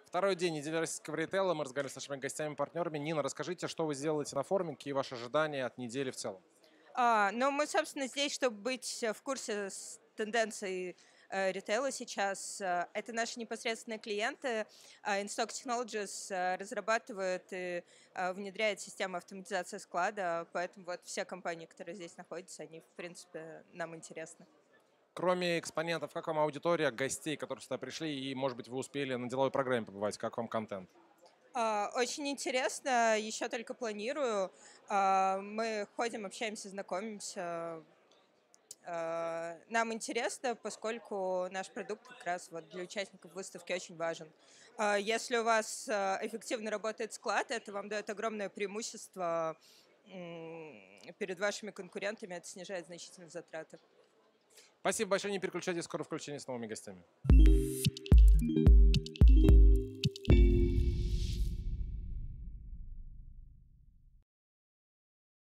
Второй день недели российского ритейла. Мы разговариваем с нашими гостями, партнерами. Нина, расскажите, что вы сделаете на форуме, какие ваши ожидания от недели в целом? Ну, мы, собственно, здесь, чтобы быть в курсе с тенденцией ритейла сейчас. Это наши непосредственные клиенты. InStock Technologies разрабатывает и внедряет систему автоматизации склада, поэтому вот все компании, которые здесь находятся, они, в принципе, нам интересны. Кроме экспонентов, как вам аудитория, гостей, которые сюда пришли, и, может быть, вы успели на деловой программе побывать, как вам контент? Очень интересно, еще только планирую. Мы ходим, общаемся, знакомимся. Нам интересно, поскольку наш продукт как раз вот для участников выставки очень важен. Если у вас эффективно работает склад, это вам дает огромное преимущество перед вашими конкурентами, это снижает значительно затраты. Спасибо большое, не переключайтесь, скоро включение с новыми гостями.